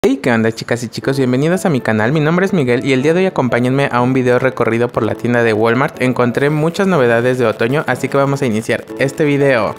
Hey, ¿qué onda, chicas y chicos? Bienvenidos a mi canal. Mi nombre es Miguel y el día de hoy acompáñenme a un video recorrido por la tienda de Walmart. Encontré muchas novedades de otoño, así que vamos a iniciar este video.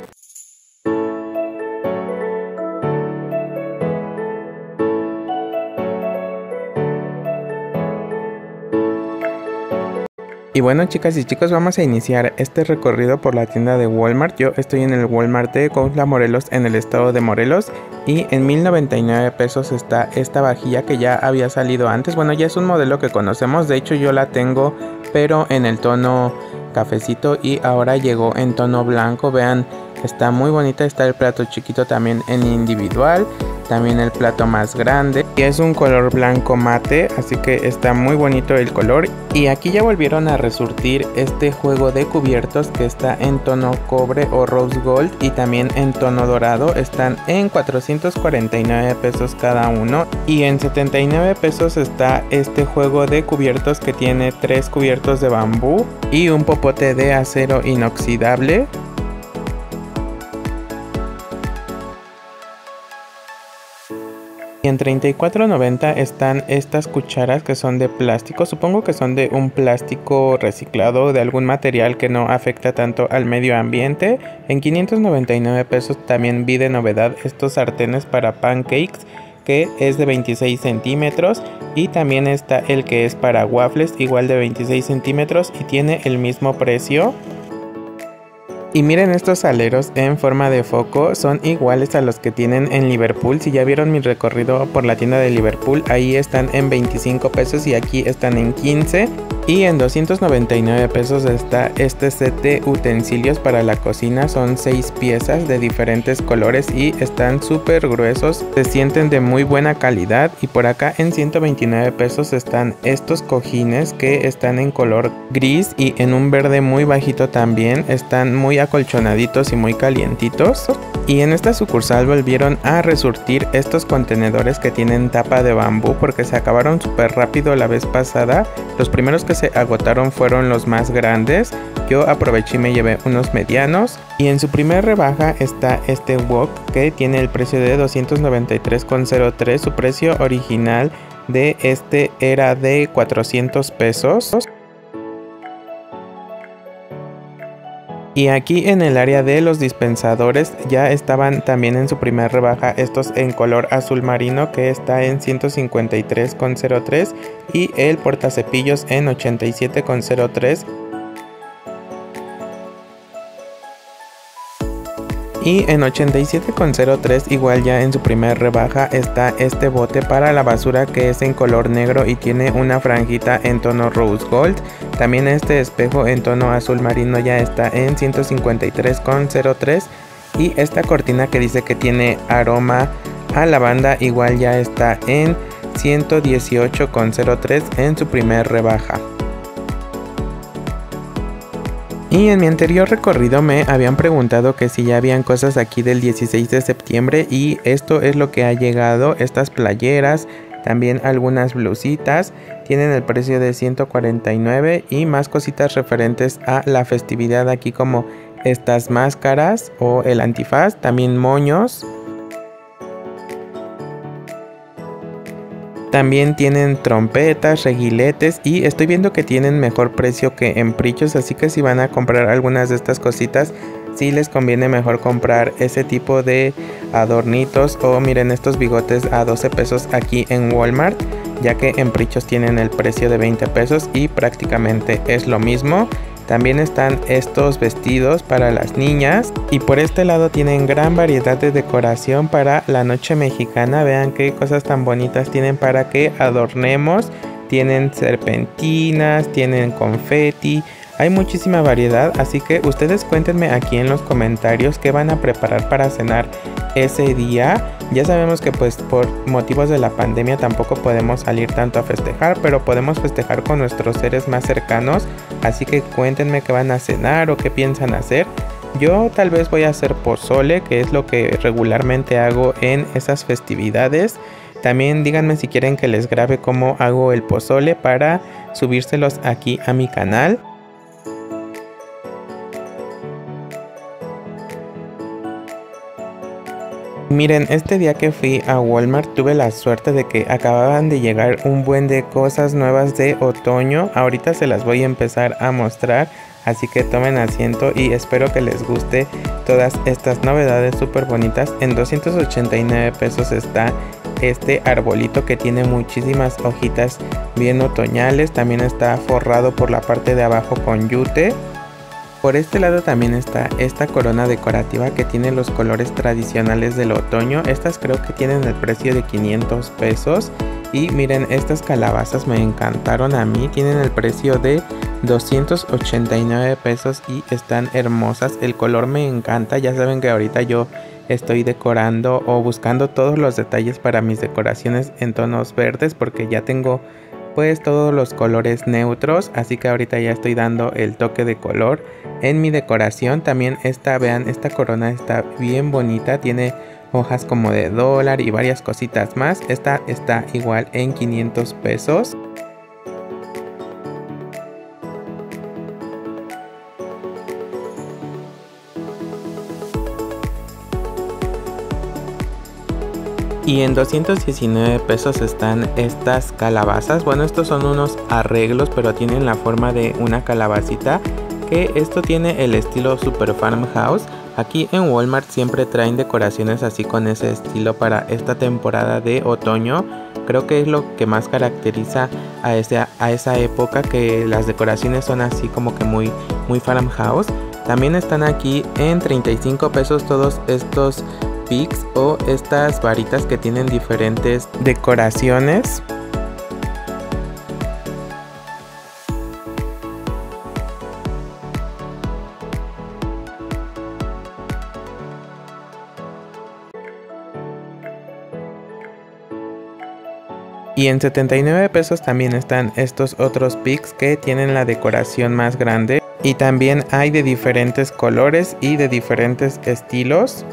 Y bueno, chicas y chicos, vamos a iniciar este recorrido por la tienda de Walmart. Yo estoy en el Walmart de Cuautla, Morelos, en el estado de Morelos. Y en 1099 pesos está esta vajilla que ya había salido antes. Bueno, ya es un modelo que conocemos, de hecho yo la tengo, pero en el tono cafecito y ahora llegó en tono blanco. Vean, está muy bonita, está el plato chiquito también en individual. También el plato más grande y es un color blanco mate, así que está muy bonito el color. Y aquí ya volvieron a resurtir este juego de cubiertos que está en tono cobre o rose gold y también en tono dorado. Están en 449 pesos cada uno y en 79 pesos está este juego de cubiertos que tiene 3 cubiertos de bambú y un popote de acero inoxidable. Y en $34.90 están estas cucharas que son de plástico. Supongo que son de un plástico reciclado, de algún material que no afecta tanto al medio ambiente. En 599 pesos también vi de novedad estos sartenes para pancakes, que es de 26 centímetros. Y también está el que es para waffles, igual de 26 centímetros y tiene el mismo precio. Y miren, estos aleros en forma de foco son iguales a los que tienen en Liverpool. Si ya vieron mi recorrido por la tienda de Liverpool, ahí están en 25 pesos y aquí están en 15. Y en 299 pesos está este set de utensilios para la cocina. Son 6 piezas de diferentes colores y están súper gruesos. Se sienten de muy buena calidad. Y por acá en 129 pesos están estos cojines que están en color gris y en un verde muy bajito también. Están muy acolchonaditos y muy calientitos. Y en esta sucursal volvieron a resurtir estos contenedores que tienen tapa de bambú porque se acabaron súper rápido la vez pasada. Los primeros que se agotaron fueron los más grandes. Yo aproveché y me llevé unos medianos. Y en su primer rebaja está este wok que tiene el precio de $293.03. Su precio original de este era de 400 pesos. Y aquí en el área de los dispensadores ya estaban también en su primer rebaja estos en color azul marino que está en 153.03 y el portacepillos en 87.03. Y en 87.03 igual ya en su primer rebaja está este bote para la basura que es en color negro y tiene una franjita en tono rose gold. También este espejo en tono azul marino ya está en 153.03 y esta cortina que dice que tiene aroma a lavanda igual ya está en 118.03 en su primer rebaja. Y en mi anterior recorrido me habían preguntado que si ya habían cosas aquí del 16 de septiembre y esto es lo que ha llegado. Estas playeras, también algunas blusitas, tienen el precio de 149 y más cositas referentes a la festividad aquí como estas máscaras o el antifaz, también moños. También tienen trompetas, reguiletes y estoy viendo que tienen mejor precio que en Prichos, así que si van a comprar algunas de estas cositas, sí les conviene mejor comprar ese tipo de adornitos o miren estos bigotes a 12 pesos aquí en Walmart, ya que en Prichos tienen el precio de 20 pesos y prácticamente es lo mismo. También están estos vestidos para las niñas y por este lado tienen gran variedad de decoración para la noche mexicana. Vean qué cosas tan bonitas tienen para que adornemos. Tienen serpentinas, tienen confeti. Hay muchísima variedad, así que ustedes cuéntenme aquí en los comentarios qué van a preparar para cenar ese día. Ya sabemos que pues por motivos de la pandemia tampoco podemos salir tanto a festejar, pero podemos festejar con nuestros seres más cercanos. Así que cuéntenme qué van a cenar o qué piensan hacer. Yo tal vez voy a hacer pozole, que es lo que regularmente hago en esas festividades. También díganme si quieren que les grabe cómo hago el pozole para subírselos aquí a mi canal. Miren, este día que fui a Walmart tuve la suerte de que acababan de llegar un buen de cosas nuevas de otoño. Ahorita se las voy a empezar a mostrar, así que tomen asiento y espero que les guste todas estas novedades súper bonitas. En 289 pesos está este arbolito que tiene muchísimas hojitas bien otoñales. También está forrado por la parte de abajo con yute. Por este lado también está esta corona decorativa que tiene los colores tradicionales del otoño. Estas creo que tienen el precio de 500 pesos. Y miren, estas calabazas me encantaron a mí. Tienen el precio de 289 pesos y están hermosas. El color me encanta. Ya saben que ahorita yo estoy decorando o buscando todos los detalles para mis decoraciones en tonos verdes, porque ya tengo pues todos los colores neutros, así que ahorita ya estoy dando el toque de color en mi decoración. También vean, esta corona está bien bonita, tiene hojas como de dólar y varias cositas más. Esta está igual en 500 pesos. Y en 219 pesos están estas calabazas. Bueno, estos son unos arreglos, pero tienen la forma de una calabacita. Que esto tiene el estilo Super Farmhouse. Aquí en Walmart siempre traen decoraciones así con ese estilo para esta temporada de otoño. Creo que es lo que más caracteriza a esa época, que las decoraciones son así como que muy farmhouse. También están aquí en 35 pesos todos estos pics o estas varitas que tienen diferentes decoraciones. Y en 79 pesos también están estos otros pics que tienen la decoración más grande. Y también hay de diferentes colores y de diferentes estilos.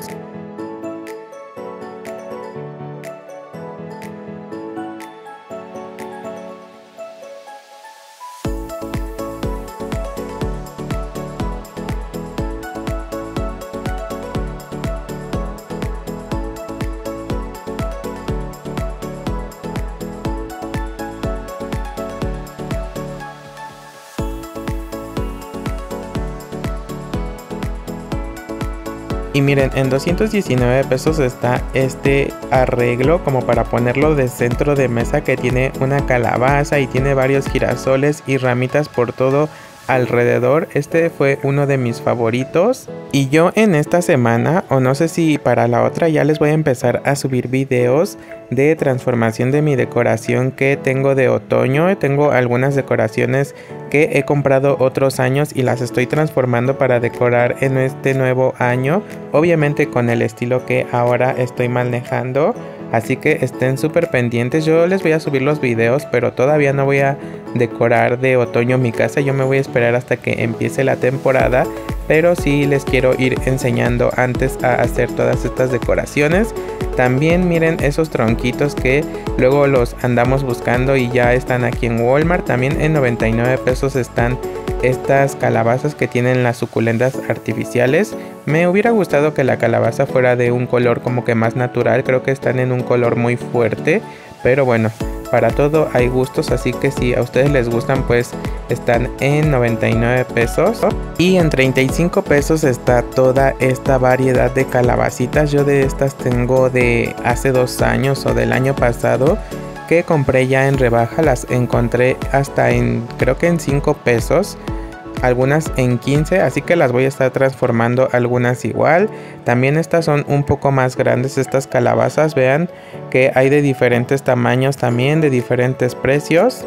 Y miren, en 219 pesos está este arreglo como para ponerlo de centro de mesa, que tiene una calabaza y tiene varios girasoles y ramitas por todo alrededor. Este fue uno de mis favoritos. Y yo en esta semana, o no sé si para la otra, ya les voy a empezar a subir videos de transformación de mi decoración que tengo de otoño. Tengo algunas decoraciones que he comprado otros años y las estoy transformando para decorar en este nuevo año, obviamente con el estilo que ahora estoy manejando. Así que estén súper pendientes. Yo les voy a subir los videos, pero todavía no voy a decorar de otoño mi casa. Yo me voy a esperar hasta que empiece la temporada, pero sí les quiero ir enseñando antes a hacer todas estas decoraciones. También miren esos tronquitos que luego los andamos buscando y ya están aquí en Walmart. También en 99 pesos están estas calabazas que tienen las suculentas artificiales. Me hubiera gustado que la calabaza fuera de un color como que más natural. Creo que están en un color muy fuerte, pero bueno, para todo hay gustos, así que si a ustedes les gustan, pues están en 99 pesos. Y en 35 pesos está toda esta variedad de calabacitas. Yo de estas tengo de hace 2 años o del año pasado, que compré ya en rebaja. Las encontré hasta en, creo que en 5 pesos. Algunas en 15, así que las voy a estar transformando, algunas igual. También estas son un poco más grandes, estas calabazas. Vean que hay de diferentes tamaños también, de diferentes precios.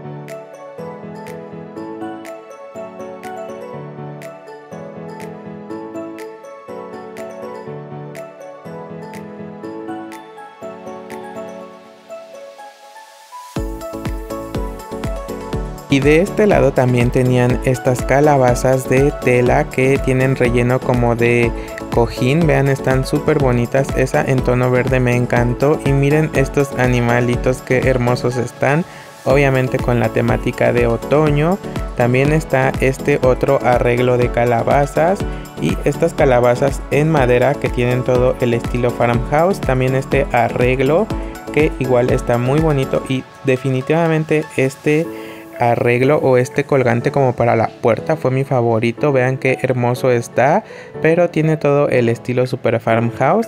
Y de este lado también tenían estas calabazas de tela que tienen relleno como de cojín. Vean, están súper bonitas. Esa en tono verde me encantó. Y miren estos animalitos, qué hermosos están. Obviamente con la temática de otoño. También está este otro arreglo de calabazas. y estas calabazas en madera que tienen todo el estilo farmhouse, también este arreglo que igual está muy bonito y definitivamente este arreglo o este colgante como para la puerta fue mi favorito. Vean qué hermoso está, pero tiene todo el estilo super farmhouse.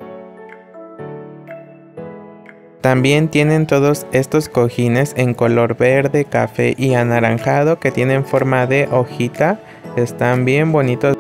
También tienen todos estos cojines en color verde, café y anaranjado que tienen forma de hojita. Están bien bonitos.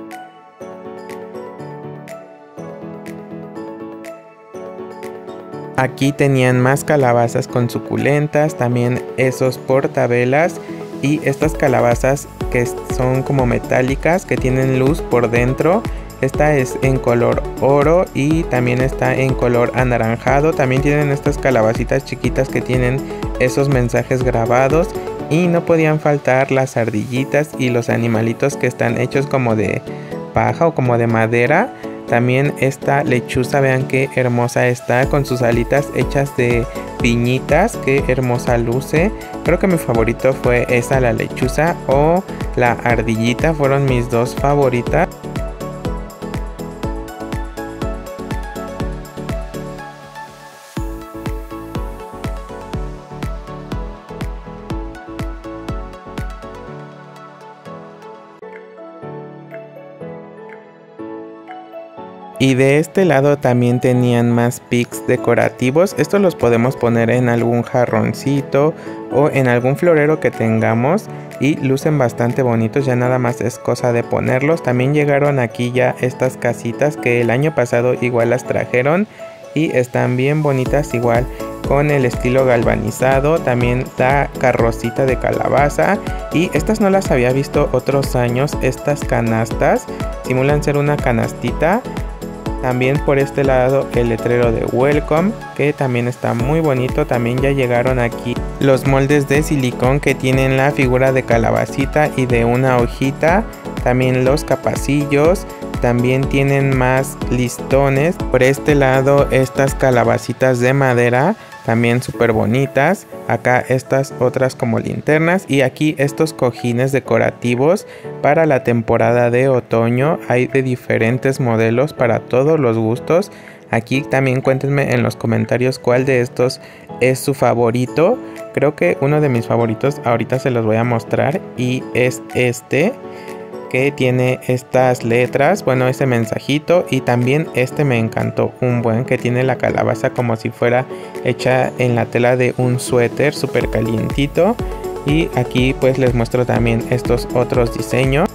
Aquí tenían más calabazas con suculentas, también esos portavelas y estas calabazas que son como metálicas que tienen luz por dentro. Esta es en color oro y también está en color anaranjado. También tienen estas calabacitas chiquitas que tienen esos mensajes grabados. Y no podían faltar las ardillitas y los animalitos que están hechos como de paja o como de madera. También esta lechuza, vean qué hermosa está con sus alitas hechas de piñitas. Qué hermosa luce. Creo que mi favorito fue esa, la lechuza o la ardillita. Fueron mis dos favoritas. Y de este lado también tenían más pics decorativos. Estos los podemos poner en algún jarroncito o en algún florero que tengamos y lucen bastante bonitos, ya nada más es cosa de ponerlos. También llegaron aquí ya estas casitas que el año pasado igual las trajeron y están bien bonitas igual con el estilo galvanizado. También la carrocita de calabaza y estas no las había visto otros años. Estas canastas simulan ser una canastita. También por este lado el letrero de Welcome, que también está muy bonito. También ya llegaron aquí los moldes de silicón que tienen la figura de calabacita y de una hojita. También los capacillos. También tienen más listones. Por este lado estas calabacitas de madera, también súper bonitas. Acá estas otras como linternas. Y aquí estos cojines decorativos para la temporada de otoño. Hay de diferentes modelos para todos los gustos. Aquí también cuéntenme en los comentarios cuál de estos es su favorito. Creo que uno de mis favoritos ahorita se los voy a mostrar y es este, que tiene estas letras, bueno, ese mensajito. Y también este me encantó un buen, que tiene la calabaza como si fuera hecha en la tela de un suéter súper calientito. Y aquí pues les muestro también estos otros diseños.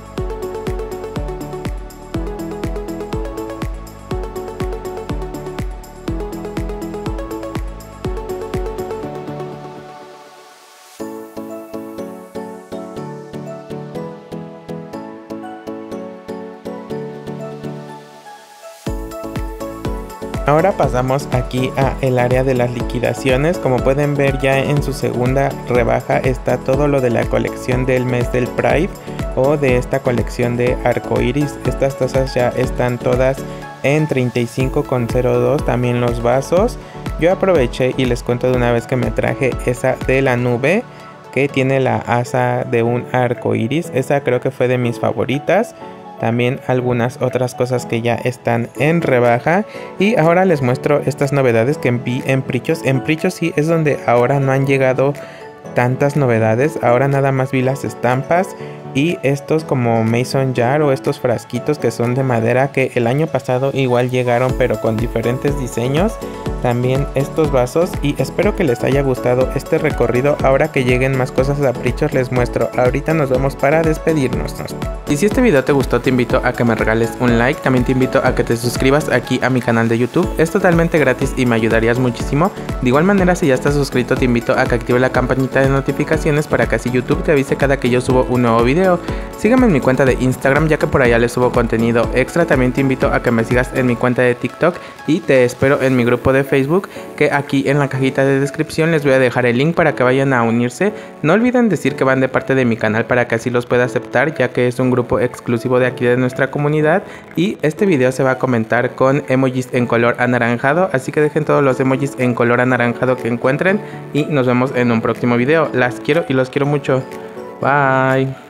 Ahora pasamos aquí a el área de las liquidaciones. Como pueden ver, ya en su segunda rebaja está todo lo de la colección del mes del Pride o de esta colección de arcoiris. Estas tazas ya están todas en 35,02. También los vasos. Yo aproveché y les cuento de una vez que me traje esa de la nube que tiene la asa de un arcoiris. Esa creo que fue de mis favoritas. También algunas otras cosas que ya están en rebaja. Y ahora les muestro estas novedades que vi en Prichos. En Prichos sí es donde ahora no han llegado tantas novedades. Ahora nada más vi las estampas y estos como mason jar o estos frasquitos que son de madera, que el año pasado igual llegaron pero con diferentes diseños. También estos vasos, y espero que les haya gustado este recorrido. Ahora que lleguen más cosas a Prichos les muestro. Ahorita nos vemos para despedirnos. Y si este video te gustó, te invito a que me regales un like. También te invito a que te suscribas aquí a mi canal de YouTube. Es totalmente gratis y me ayudarías muchísimo. De igual manera, si ya estás suscrito, te invito a que actives la campanita de notificaciones para que así YouTube te avise cada que yo subo un nuevo video. Sígueme en mi cuenta de Instagram, ya que por allá les subo contenido extra. También te invito a que me sigas en mi cuenta de TikTok y te espero en mi grupo de Facebook, que aquí en la cajita de descripción les voy a dejar el link para que vayan a unirse. No olviden decir que van de parte de mi canal para que así los pueda aceptar, ya que es un grupo exclusivo de aquí de nuestra comunidad. Y este video se va a comentar con emojis en color anaranjado, así que dejen todos los emojis en color anaranjado que encuentren y nos vemos en un próximo video. Las quiero y los quiero mucho. Bye.